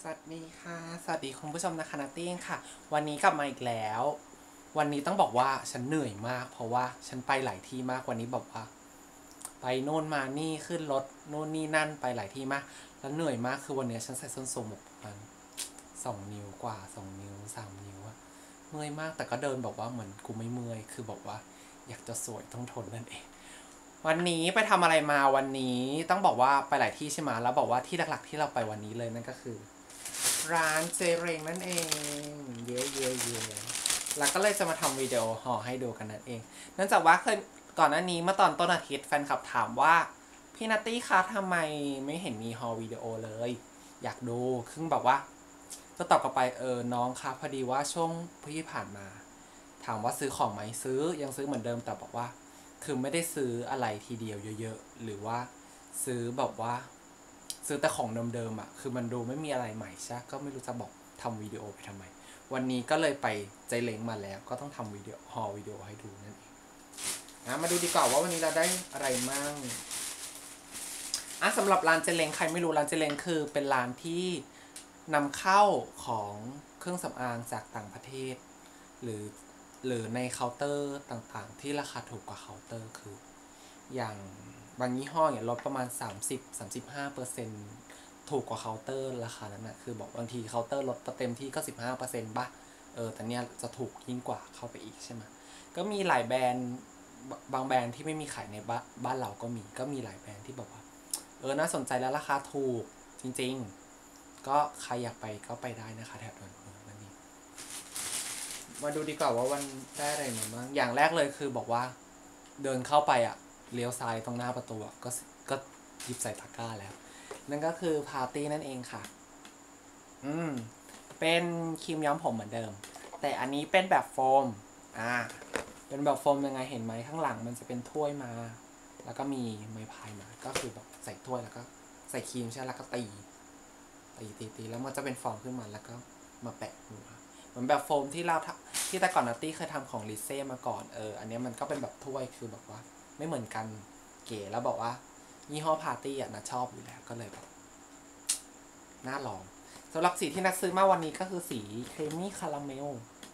วัสดีค่ะสวัสดีคุณผู้ชมนะคะนัตตี้ค่ะวันนี้กลับมาอีกแล้ววันนี้ต้องบอกว่าฉันเหนื่อยมากเพราะว่าฉันไปหลายที่มากวันนี้บอกว่าไปโน่นมานี่ขึ้นรถโน่นนี่นั่นไปหลายที่มากแล้วเหนื่อยมากคือวันนี้ฉันใส่ส้นสูงแบบประมาณ2 นิ้วกว่า2 นิ้ว3 นิ้วอะเมื่อยมากแต่ก็เดินบอกว่าเหมือนกูไม่เมื่อยคือบอกว่าอยากจะสวยต้องทนนั่นเองวันนี้ไปทำอะไรมาวันนี้ต้องบอกว่าไปหลายที่ใช่ไหมแล้วบอกว่าที่หลักๆที่เราไปวันนี้เลยนั่นก็คือร้านเจเรงนั่นเองเย่เย่เย่แล้วก็เลยจะมาทำวิดีโอห่อให้ดูกันนั่นเองเนื่องจากว่าเคยก่อนหน้านี้เมื่อตอนต้นอาทิตย์แฟนคลับถามว่าพี่นัตตี้คะทำไมไม่เห็นมีห่อวิดีโอเลยอยากดูคือแบบว่าก็ตอบกลับไปน้องคะพอดีว่าช่วงที่ผ่านมาถามว่าซื้อของไหมซื้อยังซื้อเหมือนเดิมแต่บอกว่าคือไม่ได้ซื้ออะไรทีเดียวเยอะๆหรือว่าซื้อแบบว่าซื้อแต่ของเดิมๆอ่ะคือมันดูไม่มีอะไรใหม่ใช่ก็ไม่รู้จะบอกทำวิดีโอไปทำไมวันนี้ก็เลยไปใจเล้งมาแล้วก็ต้องทำวิดีโอห่อวิดีโอให้ดูนั่นเองมาดูดีกว่าว่าวันนี้เราได้อะไรมั่งสำหรับร้านเจเล้งใครไม่รู้ร้านเจเล้งคือเป็นร้านที่นำเข้าของเครื่องสำอางจากต่างประเทศหรือในเคาน์เตอร์ต่างๆที่ราคาถูกกว่าเคาน์เตอร์คืออย่างบางยี่ห้อเนี่ยลดประมาณ30-35%ถูกกว่าเคาน์เตอร์ราคานั้นนะคือบอกบางทีเคาน์เตอร์ลดเต็มที่ก็15%ป่ะแต่เนี้ยจะถูกยิ่งกว่าเข้าไปอีกใช่ไหมก็มีหลายแบรนด์บางแบรนด์ที่ไม่มีขายในบ้านเราก็มีหลายแบรนด์ที่บอกว่าน่าสนใจแล้วราคาถูกจริงๆก็ใครอยากไปก็ไปได้นะคะแถบดอนเมืองนั่นเองมาดูดีกว่าว่าวันได้อะไรมาบ้างอย่างแรกเลยคือบอกว่าเดินเข้าไปเลี้ยวซ้ายตรงหน้าประตูก็หยิบใส่ตะกร้าแล้วนั่นก็คือพาร์ตี้นั่นเองค่ะเป็นครีมย้อมผมเหมือนเดิมแต่อันนี้เป็นแบบโฟมเป็นแบบโฟมยังไงเห็นไหมข้างหลังมันจะเป็นถ้วยมาแล้วก็มีไม้พายมาก็คือแบบใส่ถ้วยแล้วก็ใส่ครีมใช่แล้วก็ตีแล้วมันจะเป็นฟองขึ้นมาแล้วก็มาแปะหัวเหมือนแบบโฟมที่แต่ก่อนนัตตี้เคยทำของลิเซ่มาก่อนอันนี้มันก็เป็นแบบถ้วยคือแบบว่าไม่เหมือนกันเก๋แล้วบอกว่ายี่ห้อพาร์ตี้นะชอบอยู่แล้วก็เลยแบบน่าลองสำหรับสีที่นัดซื้อมาวันนี้ก็คือสีครีมมี่คาราเมล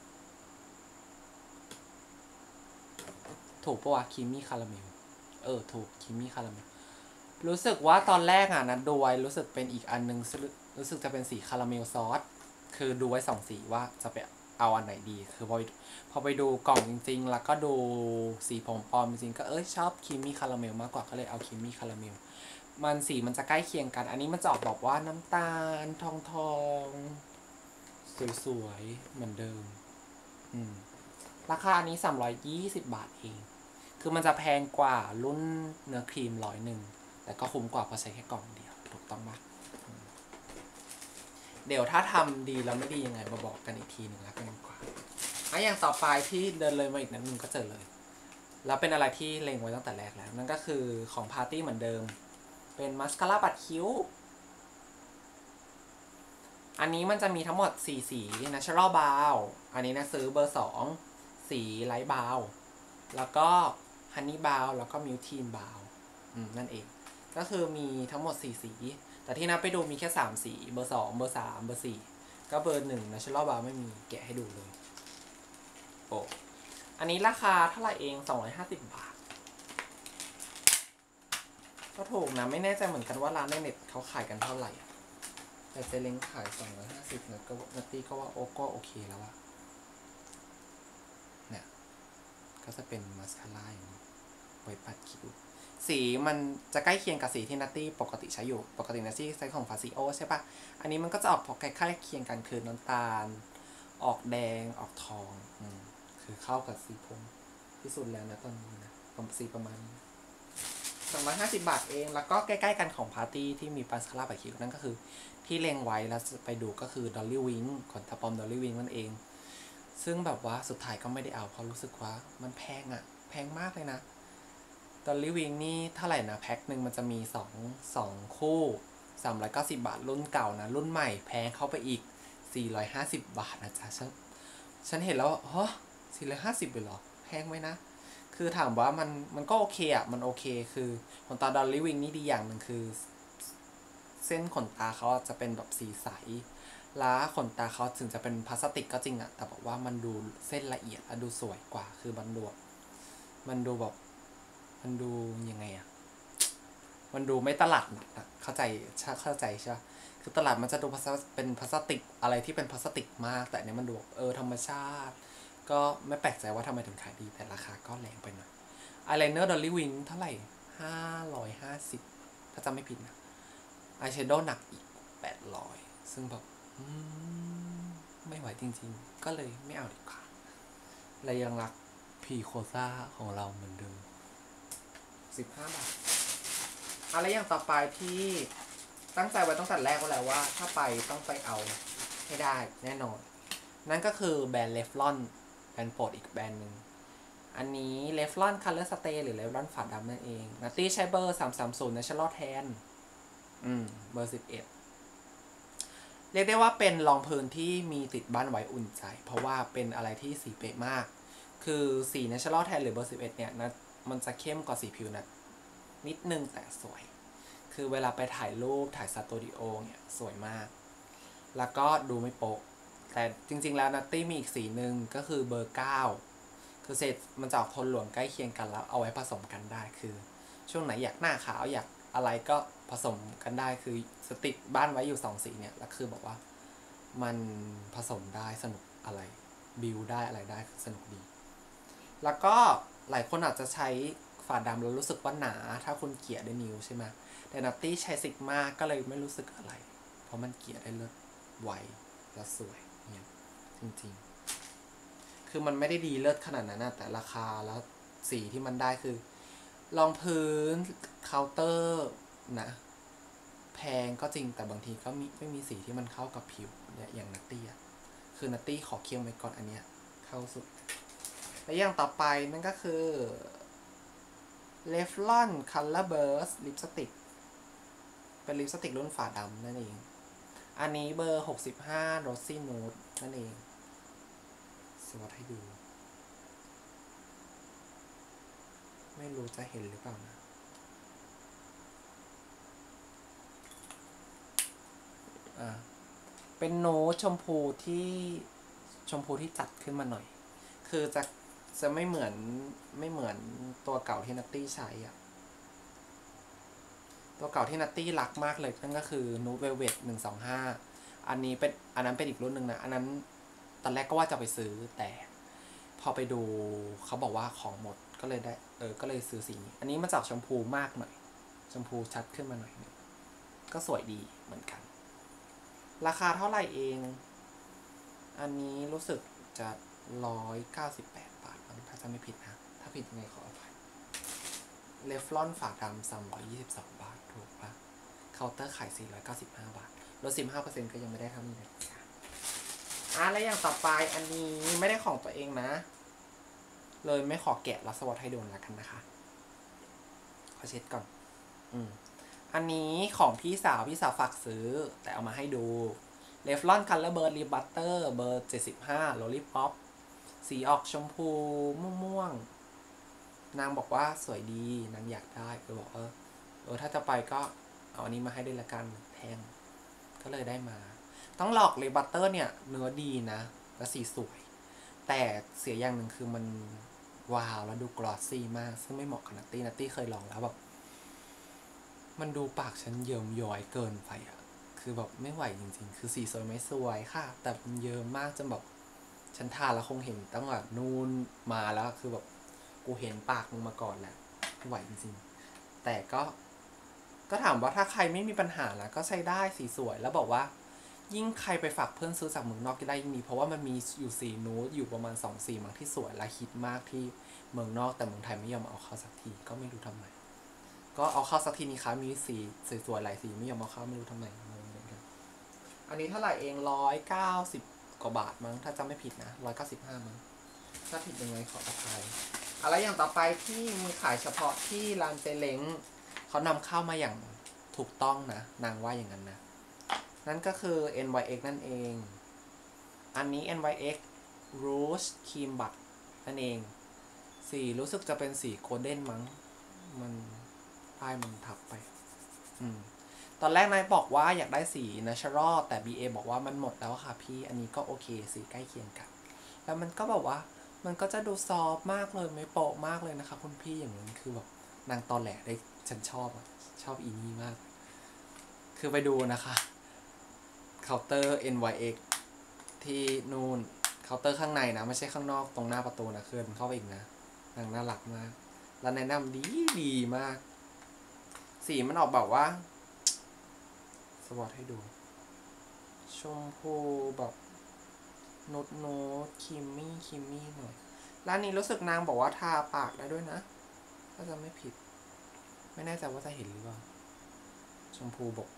ถูกปะวะครีมมี่คาราเมลถูกครีมมี่คาราเมลรู้สึกว่าตอนแรกนัดดูไว้รู้สึกเป็นอีกอันนึงรู้สึกจะเป็นสีคาราเมลซอสคือดูไว้2 สีว่าจะไปเอาอันไหนดีคือพอไปดูกล่องจริงๆแล้วก็ดูสีผมปลอมจริงๆก็ชอบครีมมี่คาราเมลมากกว่าก็เลยเอาครีมมี่คาราเมลสีมันจะใกล้เคียงกันอันนี้มันจะออกแบบว่าน้ำตาลทองสวยๆเหมือนเดิมราคาอันนี้320 บาทเองคือมันจะแพงกว่ารุ่นเนื้อครีม100แต่ก็คุ้มกว่าเพราะใช้แค่กล่องเดียวถูกต้องปะเดี๋ยวถ้าทำดีแล้วไม่ดียังไงมาบอกกันอีกทีหนึ่งแล้วกันดีกว่าอย่างต่อไปที่เดินเลยมาอีกนั้นนึงก็เจอเลยแล้วเป็นอะไรที่เล็งไว้ตั้งแต่แรกแล้วนั่นก็คือของพาร์ตี้เหมือนเดิมเป็นมัสคาร่าปัดคิ้วอันนี้มันจะมีทั้งหมด4 สี Natural Brow อันนี้นะซื้อเบอร์2สี Light Brow แล้วก็ Honey Brow แล้วก็ Milk Teen Brow นั่นเองก็คือมีทั้งหมด4 สีแต่ที่นับไปดูมีแค่3 สีเบอร์2เบอร์3เบอร์4ก็เบอร์1 Natural Brow ไม่มีแกะให้ดูเลยอันนี้ราคาเท่าไหร่เอง250 บาทก็ถูกนะไม่แน่ใจเหมือนกันว่าร้านในเน็ตเขาขายกันเท่าไหร่แต่เจเล้งขาย250นะก็นัตตี้ก็ว่าก็โอเคแล้วอะเนี่ยก็จะเป็นมาสคาร่าอย่างนี้ไว้ปัดคิ้วสีมันจะใกล้เคียงกับสีที่นัตตี้ปกติใช้อยู่ปกตินัตตี้ใช้ของฟาซิโอใช่ปะอันนี้มันก็จะออกใกล้เคียงกันคือน้ำตาลออกแดงออกทองคือเข้ากับสีผมที่สุดแล้วนะตอนนี้นะสีประมาณนี้250 บาทเองแล้วก็ใกล้ๆกันของพาร์ตี้ที่มีมาสคาร่าปัดคิ้วนั่นก็คือที่เล็งไว้แล้วไปดูก็คือดอลลี่วิงขนตาปลอมดอลลี่วิงนั่นเองซึ่งแบบว่าสุดท้ายก็ไม่ได้เอาเพราะรู้สึกว่ามันแพงแพงมากเลยนะดอลลี่วิงนี่เท่าไหร่นะแพ็คหนึ่งมันจะมี2คู่390 บาทรุ่นเก่านะรุ่นใหม่แพงเข้าไปอีก450 บาทนะจ๊ะฉันเห็นแล้วฮะ450เลยเหรอแพงไหมนะคือถามว่ามันก็โอเคมันโอเคคือขนตาดอลลี่วิงนี่ดีอย่างหนึ่งคือเส้นขนตาเขาจะเป็นแบบสีใสแล้วขนตาเขาถึงจะเป็นพลาสติกก็จริงอะแต่บอกว่ามันดูเส้นละเอียดและดูสวยกว่าคือมันดูแบบมันดูยังไงอะมันดูไม่ตลาดนัดเข้าใจใช่คือตลาดมันจะดูเป็นพลาสติกอะไรที่เป็นพลาสติกมากแต่อันนี้มันดูธรรมชาติก็ไม่แปลกใจว่าทำไมถึงขายดีแต่ราคาก็แรงไปหน่อยอายไลเนอร์ดอลลี่วิงเท่าไหร่550ถ้าจำไม่ผิดนะอายแชโดว์หนักอีก800ซึ่งแบบไม่ไหวจริงๆก็เลยไม่เอาดีกว่าและยังรักพีโคซ่าของเราเหมือนเดิม15 บาทอะไรอย่างต่อไปที่ตั้งใจไว้ตั้งแต่แรกแล้วว่าถ้าไปต้องไปเอาให้ได้แน่นอนนั่นก็คือแบรนด์เลฟลอนแบรนด์โปรดอีกแบรนด์หนึ่งอันนี้เลฟลอนคัลเลอร์สเตย์หรือเลฟลอนฝาดำนั่นเองนัตตี้ใช้เบอร์330 Natural Tanเบอร์11เรียกได้ว่าเป็นรองพื้นที่มีติดบ้านไว้อุ่นใจเพราะว่าเป็นอะไรที่สีเป๊ะมากคือสี Natural Tan หรือเบอร์11เนี่ยนะมันจะเข้มกว่าสีผิวนะนิดนึงแต่สวยคือเวลาไปถ่ายรูปถ่ายสตูดิโอเนี่ยสวยมากแล้วก็ดูไม่โป๊ะแต่จริงๆแล้วนัตตี้มีอีกสีหนึ่งก็คือเบอร์9คือเศษมันจะออกโทนเหลืองใกล้เคียงกันแล้วเอาไว้ผสมกันได้คือช่วงไหนอยากหน้าขาวอยากอะไรก็ผสมกันได้คือสติกบ้านไว้อยู่2สีเนี่ยแล้วคือบอกว่ามันผสมได้สนุกอะไรบิวได้อะไรได้สนุกดีแล้วก็หลายคนอาจจะใช้ฝาดำแล้วรู้สึกว่าหนาถ้าคุณเกลี่ยด้วยนิ้วใช่ไหมแต่นัตตี้ใช้ซิกมาก็เลยไม่รู้สึกอะไรเพราะมันเกลี่ยได้เลิศไวและสวยเนี่ยจริงๆคือมันไม่ได้ดีเลิศขนาดนั้นนะแต่ราคาแล้วสีที่มันได้คือรองพื้นเคาน์เตอร์นะแพงก็จริงแต่บางทีก็ไม่มีสีที่มันเข้ากับผิวเนี่ยอย่างนัตตี้คือนัตตี้ขอเคี่ยวไว้ก่อนอันเนี้ยเข้าสุดและอย่างต่อไปนั่นก็คือ Revlon Color Burst ลิปสติกเป็นลิปสติกรุ่นฝาดำนั่นเองอันนี้เบอร์65 Rosy Nude นั่นเองสวัสดีให้ดูไม่รู้จะเห็นหรือเปล่านะเป็นโน้ตชมพูที่จัดขึ้นมาหน่อยคือจะไม่เหมือนตัวเก่าที่นัตตี้ใช้ตัวเก่าที่นัตตี้รักมากเลยนั่นก็คือ Nude Velvet 125อันนั้นเป็นอีกรุ่นหนึ่งนะอันนั้นตอนแรกก็ว่าจะไปซื้อแต่พอไปดูเขาบอกว่าของหมดก็เลยได้ก็เลยซื้อสีนี้อันนี้มาจากชมพูมากหน่อยชมพูชัดขึ้นมาหน่อยนึงก็สวยดีเหมือนกันราคาเท่าไหร่เองอันนี้รู้สึกจะ198 บาทถ้าจะไม่ผิดนะถ้าผิดยังไงขออภัยเลฟลอนฝาดำ322 บาทถูกปะเคาน์เตอร์ขาย495 บาทลด 15% ก็ยังไม่ได้เท่านี้เลยแล้วอย่างต่อไปอันนี้ไม่ได้ของตัวเองนะเลยไม่ขอแกะแล้วสวอตให้ดูแล้วกันนะคะขอเช็ดก่อนอันนี้ของพี่สาวฝากซื้อแต่เอามาให้ดูRevlon Color Burst Lip Butter เบอร์75 Lollipop สีออกชมพูม่วงนางบอกว่าสวยดีนางอยากได้ก็บอกถ้าจะไปก็เอาอันนี้มาให้ด้วยละกันแพงก็เลยได้มาต้องหลอกLip Butter เนี่ยเนื้อดีนะและสีสวยแต่เสียอย่างหนึ่งคือมันว้าวแล้วดูกลอสซี่มากซึ่งไม่เหมาะกับนัตตี้เคยลองแล้วแบบมันดูปากฉันเยิ้มย้อยเกินไปคือแบบไม่ไหวจริงๆคือสีสวยไม่สวยค่ะแต่มันเยิ้มมากจนแบบฉันทาแล้วคงเห็นตั้งแต่นู่นมาแล้วคือแบบกูเห็นปากมึงมาก่อนแหละไม่ไหวจริงๆแต่ก็ถามว่าถ้าใครไม่มีปัญหาแล้วก็ใช้ได้สีสวยแล้วบอกว่ายิ่งใครไปฝากเพื่อนซื้อจากเมืองนอกก็ได้ยิ่งดีเพราะว่ามันมีอยู่สีนูดอยู่ประมาณ2 สีมั้งที่สวยและฮิตมากที่เมืองนอกแต่เมืองไทยไม่ยอมเอาเข้าสักทีก็ไม่รู้ทำไมก็เอาเข้าสักทีนี้ค่ะมีสีสวยๆหลายสีไม่ยอมเอาเข้าไม่รู้ทำไมอันนี้เท่าไหร่เอง190 กว่าบาทมั้งถ้าจำไม่ผิดนะ195มั้งถ้าผิดยังไงขออภัยอะไรอย่างต่อไปที่มีขายเฉพาะที่ร้านเจเล้งเขานำเข้ามาอย่างถูกต้องนะนางว่าอย่างนั้นนะนั่นก็คือ NYX นั่นเองอันนี้ NYX Rouge Cream Butt นั่นเองสีรู้สึกจะเป็นสีโกลเด้นมั้งมันป้ายมันทับไปตอนแรกนายบอกว่าอยากได้สี natural แต่ BA บอกว่ามันหมดแล้วค่ะพี่อันนี้ก็โอเคสีใกล้เคียงกันแล้วมันก็บอกว่ามันก็จะดูซอฟมากเลยไม่โปะมากเลยนะคะคุณพี่อย่างนี้คือแบบนางตอนแหลได้ฉันชอบชอบอีนี่มากคือไปดูนะคะเคาน์เตอร์ NYX ที่นู่นเคาน์เตอร์ข้างในนะไม่ใช่ข้างนอกตรงหน้าประตูนะเคลื่อนเข้าไปอีกนะนางน่ารักมากแล้วแนะนำดีมากสีมันออกแบบว่าสวอตให้ดูชมพูแบบนูดคิมมี่หน่อยร้านนี้รู้สึกนางบอกว่าทาปากได้ด้วยนะถ้าจะไม่ผิดไม่แน่ใจว่าจะเห็นหรือเปล่าชมพูบอก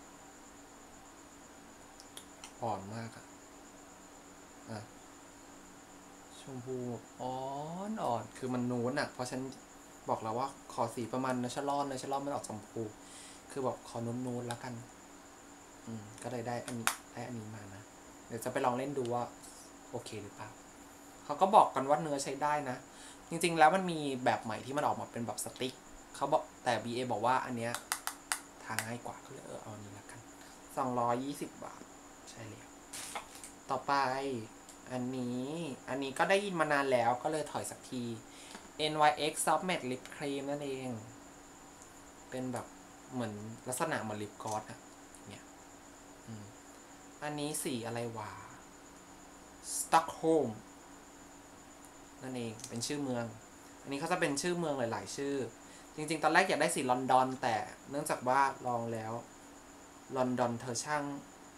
อ่อนมากอะชมพูอ่อนคือมันนูนอะเพราะฉันบอกแล้วว่าขอสีประมาณเนเชอรัลมันออกชมพูคือบอกขอนูนแล้วกันก็เลยได้อันนี้มานะเดี๋ยวจะไปลองเล่นดูว่าโอเคหรือเปล่าเขาก็บอกกันว่าเนื้อใช้ได้นะจริงๆแล้วมันมีแบบใหม่ที่มันออกมาเป็นแบบสติ๊กเขาบอกแต่ BA บอกว่าอันเนี้ยทางง่ายกว่าก็เลยเอาอันนี้ละกัน220 บาทใช่แล้วต่อไปอันนี้ก็ได้ยินมานานแล้วก็เลยถอยสักที NYX Soft Matte Lip Cream นั่นเองเป็นแบบเหมือนลักษณะเหมือนลิปกลอสอะเนี่ยอันนี้สีอะไรวะ Stockholm นั่นเองเป็นชื่อเมืองอันนี้เขาจะเป็นชื่อเมืองหลายๆชื่อจริงๆตอนแรกอยากได้สีลอนดอนแต่เนื่องจากว่าลองแล้วลอนดอนเธอช่าง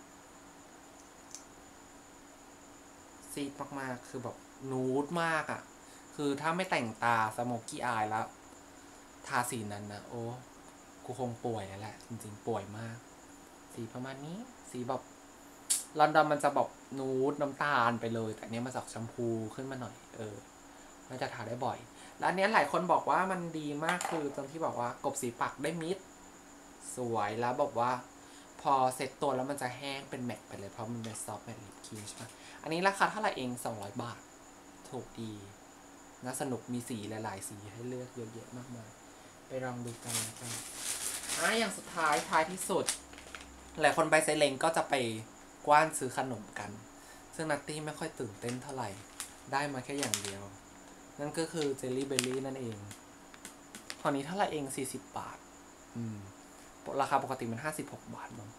ซีดมากๆคือแบบนูดมากอ่ะคือถ้าไม่แต่งตาสโมกกี้อายแล้วทาสีนั้นนะโอ้กูคงป่วยแล้วแหละจริงๆป่วยมากสีประมาณนี้สีแบบลอนดอนมันจะแบบนูดน้ำตาลไปเลยแต่เนี้ยมาจากชมพูขึ้นมาหน่อยน่าจะทาได้บ่อยแล้วอันนี้หลายคนบอกว่ามันดีมากคือตรงที่บอกว่ากบสีปากได้มิดสวยแล้วบอกว่าพอเซ็ตตัวแล้วมันจะแห้งเป็นแมตต์ไปเลยเพราะมันเป็นซอฟต์แมตต์ลิปครีมใช่ไหมอันนี้ราคาเท่าไหร่เอง200 บาทถูกดีน่าสนุกมีสีหลายๆสีให้เลือกเยอะแยะมากมายไปลองดูกันนะครับอย่างสุดท้ายที่สุดหลายคนไปไซเลงก็จะไปกว้านซื้อขนมกันซึ่งนัตตี้ไม่ค่อยตื่นเต้นเท่าไหร่ได้มาแค่อย่างเดียวนั่นก็คือเจลลี่เบอร์รี่นั่นเองตอนนี้เท่าไหร่เอง40 บาทราคาปกติมัน56 บาทมั้ง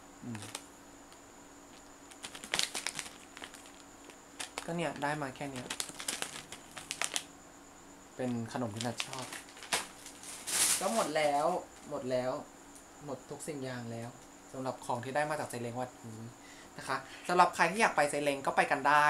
ก็เนี่ยได้มาแค่เนี้ยเป็นขนมที่นัทชอบก็หมดทุกสิ่งอย่างแล้วสำหรับของที่ได้มาจากไซเลงวันนี้นะคะสำหรับใครที่อยากไปไซเลงก็ไปกันได้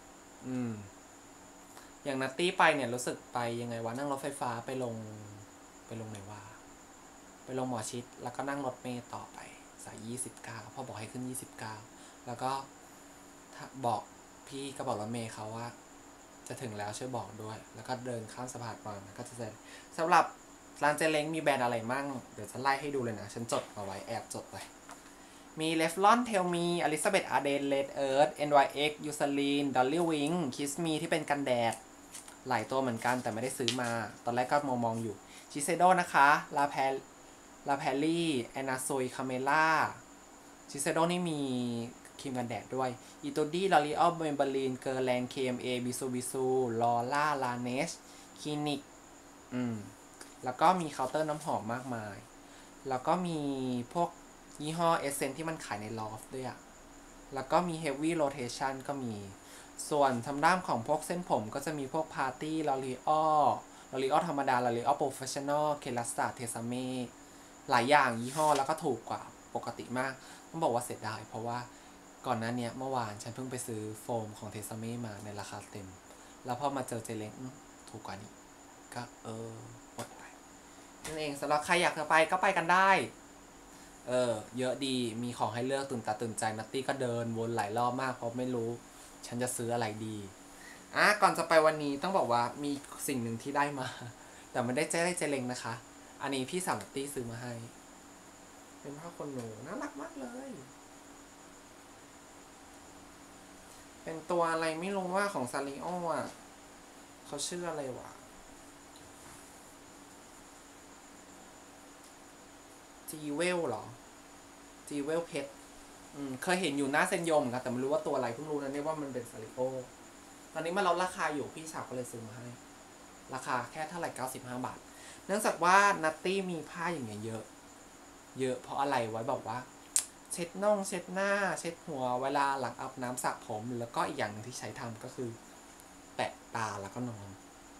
อย่างนัตตี้ไปเนี่ยรู้สึกไปยังไงวะนั่งรถไฟฟ้าไปลงไหนวะไปลงหมอชิดแล้วก็นั่งรถเมล์ต่อไปสาย29พ่อบอกให้ขึ้น29แล้วก็บอกพี่ก็บอกรถเมล์เขาว่าจะถึงแล้วช่วยบอกด้วยแล้วก็เดินข้ามสะพานมาก็จะเจอสำหรับร้านเจเล้งมีแบรนด์อะไรมั่งเดี๋ยวฉันไล่ให้ดูเลยนะฉันจดมาไว้แอบจดไว้มีเลฟลอนเทลมีอลิซาเบธอาร์เดนเลดเอิร์ธ NYX ยูซาลีนดอลลี่วิงคิสมีที่เป็นกันแดดหลายตัวเหมือนกันแต่ไม่ได้ซื้อมาตอนแรกก็มองอยู่ชิเซโดนะคะลาแพลลี่แอนนาซุยคาเมล่าชิเซโดนี่มีครีมกันแดดด้วยอีตูดี้ลอรีออลเมเบลีนเกอร์แลน KMA บิซูลอร่าลาเนชคลินิกแล้วก็มีเคาน์เตอร์น้ำหอมมากมายแล้วก็มีพวกยี่ห้อเอเซนที่มันขายในลอฟด้วยอะแล้วก็มี Heavy Rotation ก็มีส่วนทางด้านของพวกเส้นผมก็จะมีพวก Party L'Oreal ธรรมดา L'Oreal Professional เคลัสตาเทซาเม่หลายอย่างยี่ห้อแล้วก็ถูกกว่าปกติมากต้องบอกว่าเสียดายเพราะว่าก่อนหน้านี้เมื่อวานฉันเพิ่งไปซื้อโฟมของเทซาเม่มาในราคาเต็มแล้วพอมาเจอเจเล้งถูกกว่านี้ก็อดไปนั่นเองสำหรับใครอยากจะไปก็ไปกันได้เยอะดีมีของให้เลือกตื่นตาตื่นใจนัตตี้ก็เดินวนหลายรอบมากเพราะไม่รู้ฉันจะซื้ออะไรดีก่อนจะไปวันนี้ต้องบอกว่ามีสิ่งหนึ่งที่ได้มาแต่ไม่ได้เจเล้งนะคะอันนี้พี่สาวนัตตี้ซื้อมาให้เป็นผ้าขนหนูน่ารักมากเลยเป็นตัวอะไรไม่รู้ว่าของซาริโอเขาชื่ออะไรวะจีเวลเหรอจีเวลเพชรเคยเห็นอยู่หน้าเซนโยมนะแต่ไม่รู้ว่าตัวอะไรเพิ่งรู้นะเนี่ยว่ามันเป็นซาริโอตอนนี้มันลดราคาอยู่พี่สาวก็เลยซื้อมาให้ราคาแค่เท่าไหร่95 บาทเนื่องจากว่านัตตี้มีผ้าอย่างเงี้ยเยอะเพราะอะไรไว้บอกว่าเช็ดน่องเช็ดหน้าเช็ดหัวเวลาหลังอาบน้ำสระผมแล้วก็อีกอย่างนึงที่ใช้ทำก็คือแปะตาแล้วก็นอน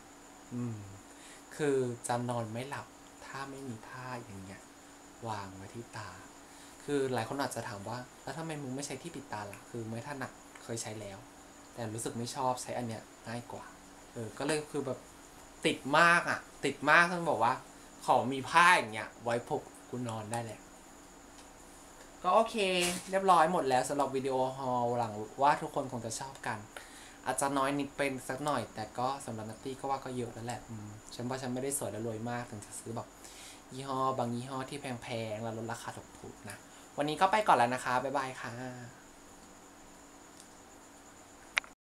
คือจะนอนไม่หลับถ้าไม่มีผ้าอย่างเงี้ยวางไว้ที่ตาคือหลายคนอาจจะถามว่าแล้วทำไมมึงไม่ใช้ที่ปิดตาล่ะคือไม่ถนัดเคยใช้แล้วแต่รู้สึกไม่ชอบใช้อันเนี้ยง่ายกว่าก็เลยคือแบบติดมากอ่ะติดมากท่านบอกว่าขอมีผ้าอย่างเงี้ยไว้พกกูนอนได้แหละก็โอเคเรียบร้อยหมดแล้วสำหรับวิดีโอฮอลหลังว่าทุกคนคงจะชอบกันอาจจะน้อยนิดเป็นสักหน่อยแต่ก็สำหรับนัตตี้ก็ว่าก็เยอะแล้วแหละฉันว่าฉันไม่ได้สวยและรวยมากถึงจะซื้อแบบยี่ห้อบางยี่ห้อที่แพงๆแล้วลดราคาถูกๆนะวันนี้ก็ไปก่อนแล้วนะคะบ๊ายบายค่ะ